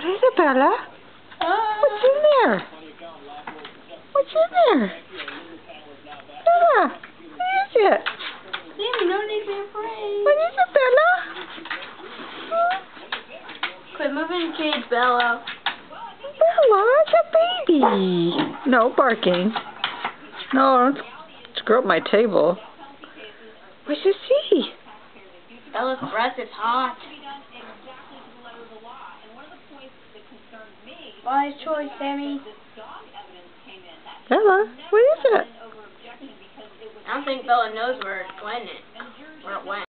What is it, Bella? What's in there? What's in there? Bella, what is it? Sammy, no need to be afraid. What is it, Bella? Quit moving the cage, Bella. Bella, it's a baby. No barking. No, don't screw up my table. What's it see? Bella's breath is hot. Wise choice, Sammy. Bella, what is it? I don't think Bella knows where it went.